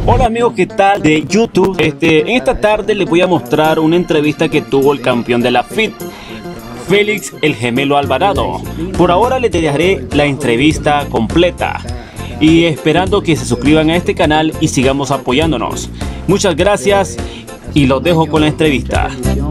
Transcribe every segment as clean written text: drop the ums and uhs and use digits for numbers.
Hola amigos, ¿qué tal de YouTube? En esta tarde les voy a mostrar una entrevista que tuvo el campeón de la FIT, Félix el Gemelo Alvarado. Por ahora les dejaré la entrevista completa y esperando que se suscriban a este canal y sigamos apoyándonos. Muchas gracias y los dejo con la entrevista.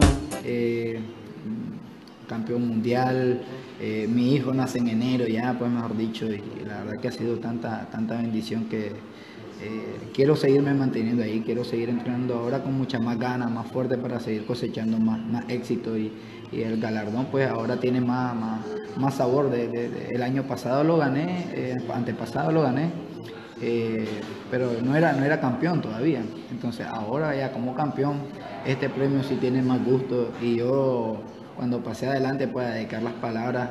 Campeón mundial, mi hijo nace en enero ya, pues mejor dicho, y la verdad que ha sido tanta bendición que quiero seguirme manteniendo ahí, quiero seguir entrenando ahora con mucha más ganas, más fuerte para seguir cosechando más éxito y el galardón pues ahora tiene más sabor. El año pasado lo gané, antepasado lo gané, pero no era campeón todavía. Entonces ahora ya como campeón este premio sí tiene más gusto y yo cuando pasé adelante pues a dedicar las palabras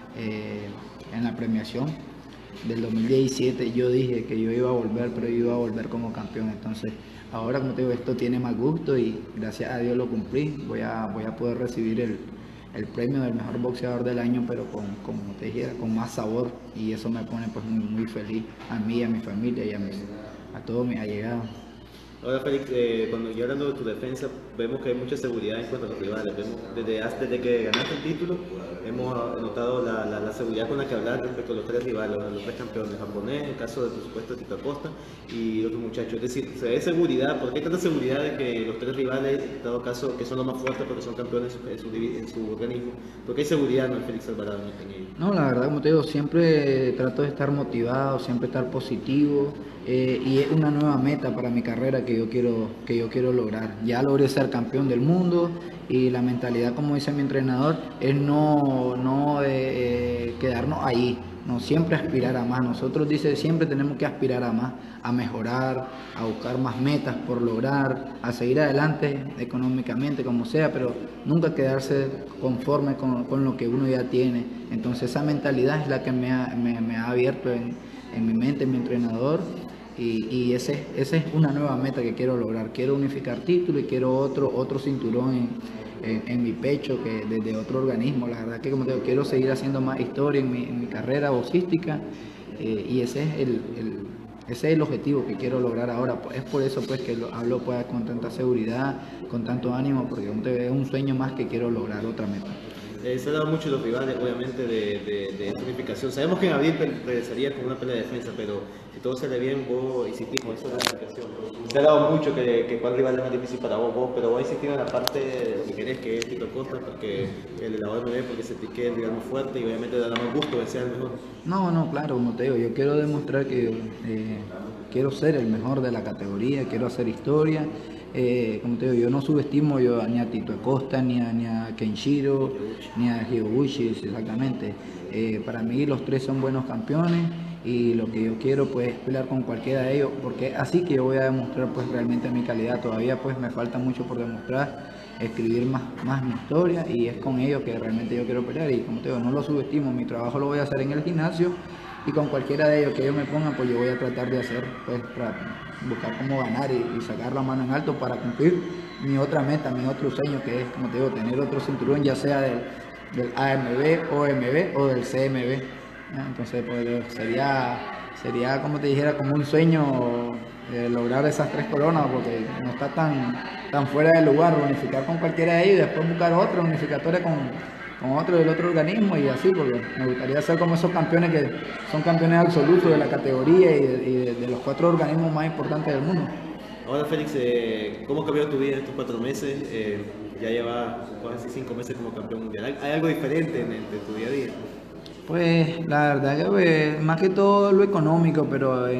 en la premiación del 2017 yo dije que yo iba a volver, pero yo iba a volver como campeón. Entonces ahora, como te digo, esto tiene más gusto y gracias a Dios lo cumplí. Voy a poder recibir el premio del mejor boxeador del año, pero como te dijera, con más sabor, y eso me pone pues muy feliz a mí, a mi familia y a todos mis allegados. Ahora Félix, cuando ya hablando de tu defensa, vemos que hay mucha seguridad en cuanto a los rivales. Vemos, desde que ganaste el título, hemos notado la seguridad con la que hablas respecto a los tres rivales, los tres campeones, japonés, el caso de por supuesto Tito Acosta y otros muchachos. Es decir, se ve seguridad, ¿por qué hay tanta seguridad de que los tres rivales, en dado caso, que son los más fuertes porque son campeones en su organismo? ¿Por qué hay seguridad en el Félix Alvarado en ellos? No, la verdad, como te digo, siempre trato de estar motivado, siempre estar positivo. Y es una nueva meta para mi carrera que yo quiero lograr. Ya logré ser campeón del mundo y la mentalidad, como dice mi entrenador, es no quedarnos ahí, no siempre aspirar a más. Nosotros dice siempre tenemos que aspirar a más, a mejorar, a buscar más metas por lograr, a seguir adelante económicamente como sea, pero nunca quedarse conforme con lo que uno ya tiene. Entonces esa mentalidad es la que me ha abierto en mi mente, en mi entrenador. Y esa es una nueva meta que quiero lograr. Quiero unificar título y quiero otro cinturón en mi pecho que desde otro organismo. La verdad que como te digo, quiero seguir haciendo más historia en mi carrera boxística, y ese es el objetivo que quiero lograr ahora. Es por eso pues que hablo pues, con tanta seguridad, con tanto ánimo, porque como te digo, es un sueño más que quiero lograr, otra meta. Se ha dado mucho los rivales, obviamente, de unificación. Sabemos que en abril regresaría con una pelea de defensa, pero si todo sale bien, vos insistís con eso de la unificación. Se ha dado mucho que cuál rival es más difícil para vos, pero vos insistís en la parte de lo que querés, que es Tito Acosta, porque el de la OMB, porque se te queda el rival más fuerte y obviamente da más gusto que sea el mejor. No, claro, como te digo, yo quiero demostrar que quiero ser el mejor de la categoría, quiero hacer historia. Como te digo, yo no subestimo ni a Tito Acosta, ni a Kenshiro, ni a Hyoguchi, exactamente. Para mí los tres son buenos campeones y lo que yo quiero pues es pelear con cualquiera de ellos, porque así que yo voy a demostrar pues realmente mi calidad. Todavía pues me falta mucho por demostrar, escribir más mi historia, y es con ellos que realmente yo quiero pelear. Y como te digo, no lo subestimo, mi trabajo lo voy a hacer en el gimnasio y con cualquiera de ellos que ellos me pongan pues yo voy a tratar de hacer pues para buscar cómo ganar y sacar la mano en alto para cumplir mi otra meta, mi otro sueño, que es, como te digo, tener otro cinturón, ya sea del AMB, OMB o del CMB. Entonces pues sería como te dijera, como un sueño lograr esas tres coronas, porque no está tan fuera de lugar unificar con cualquiera de ellos y después buscar otra unificatoria con otro del otro organismo, y así, porque me gustaría ser como esos campeones que son campeones absolutos de la categoría y de los cuatro organismos más importantes del mundo. Ahora Félix, ¿cómo ha cambiado tu vida en estos 4 meses? Ya lleva casi 5 meses como campeón mundial. ¿Hay algo diferente en tu día a día? Pues la verdad que pues, más que todo lo económico, pero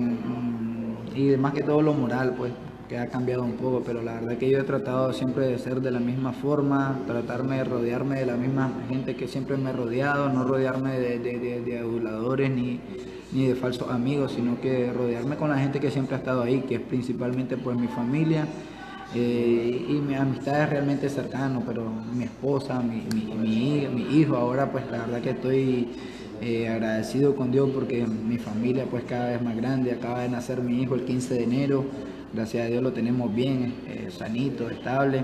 y más que todo lo moral, pues que ha cambiado un poco, pero la verdad que yo he tratado siempre de ser de la misma forma, tratarme de rodearme de la misma gente que siempre me he rodeado, no rodearme de aduladores ni de falsos amigos, sino que rodearme con la gente que siempre ha estado ahí, que es principalmente pues mi familia y mis amistades realmente cercanas, pero mi esposa, mi hijo. Ahora pues la verdad que estoy agradecido con Dios porque mi familia pues cada vez más grande. Acaba de nacer mi hijo el 15 de enero, gracias a Dios lo tenemos bien, sanito, estable,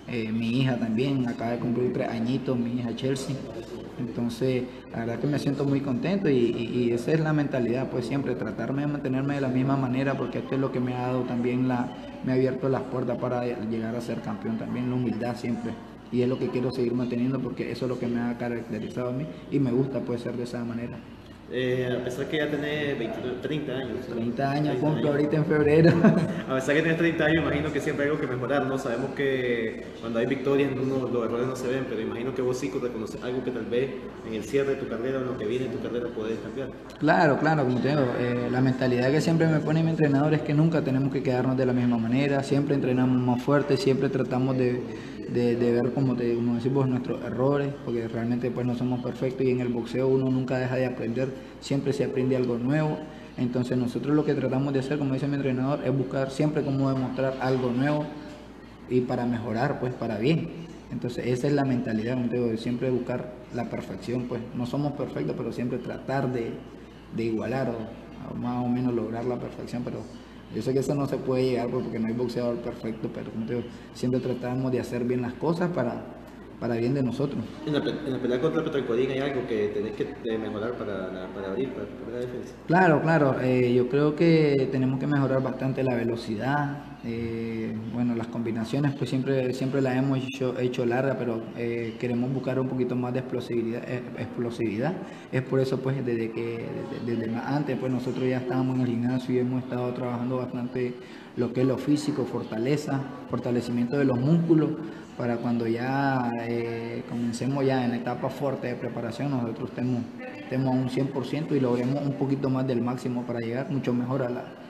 Mi hija también acaba de cumplir 3 añitos, mi hija Chelsea. Entonces, la verdad que me siento muy contento y esa es la mentalidad, pues siempre tratarme de mantenerme de la misma manera, porque esto es lo que me ha dado también me ha abierto las puertas para llegar a ser campeón también, la humildad siempre. Y es lo que quiero seguir manteniendo porque eso es lo que me ha caracterizado a mí y me gusta pues ser de esa manera. A pesar que ya tenés 30 años. 30 años cumplo ahorita en febrero. A pesar que tienes 30 años, imagino que siempre hay algo que mejorar, ¿no? Sabemos que cuando hay victorias los errores no se ven, pero imagino que vos sí reconoces algo que tal vez en el cierre de tu carrera o en lo que viene en tu carrera podés cambiar. Claro, como te digo, la mentalidad que siempre me pone mi entrenador es que nunca tenemos que quedarnos de la misma manera, siempre entrenamos más fuerte, siempre tratamos de ver como decimos nuestros errores, porque realmente pues no somos perfectos y en el boxeo uno nunca deja de aprender, siempre se aprende algo nuevo. Entonces nosotros lo que tratamos de hacer, como dice mi entrenador, es buscar siempre cómo demostrar algo nuevo y para mejorar, pues para bien. Entonces esa es la mentalidad, como te digo, de siempre buscar la perfección, pues no somos perfectos, pero siempre tratar de igualar o más o menos lograr la perfección, pero yo sé que eso no se puede llegar porque no hay boxeador perfecto, pero como te digo, siempre tratamos de hacer bien las cosas para bien de nosotros. En la pelea contra Petrocodín hay algo que tenés que mejorar para abrir, para la defensa. Claro, yo creo que tenemos que mejorar bastante la velocidad, bueno, las combinaciones pues siempre las hemos hecho largas, pero queremos buscar un poquito más de explosividad. Es por eso pues desde más antes pues nosotros ya estábamos en el gimnasio y hemos estado trabajando bastante lo que es lo físico, fortalecimiento de los músculos, para cuando ya comencemos ya en etapa fuerte de preparación, nosotros estemos a un 100% y logremos un poquito más del máximo para llegar mucho mejor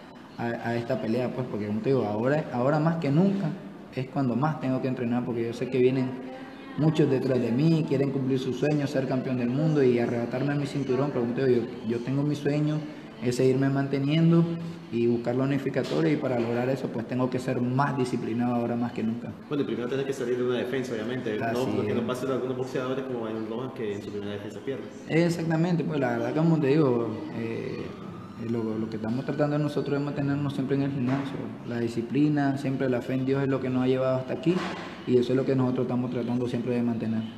a esta pelea, pues, porque como te digo, ahora más que nunca es cuando más tengo que entrenar, porque yo sé que vienen muchos detrás de mí, quieren cumplir sus sueños, ser campeón del mundo y arrebatarme mi cinturón, pero como te digo, yo tengo mi sueño, es seguirme manteniendo y buscar la unificatoria, y para lograr eso pues tengo que ser más disciplinado ahora más que nunca. Bueno, primero tienes que salir de una defensa, obviamente, no que nos pase a algunos boxeadores como en Lohan que en su primera defensa pierden. Exactamente, pues la verdad, como te digo, lo que estamos tratando nosotros es mantenernos siempre en el gimnasio, la disciplina, siempre la fe en Dios es lo que nos ha llevado hasta aquí y eso es lo que nosotros estamos tratando siempre de mantener.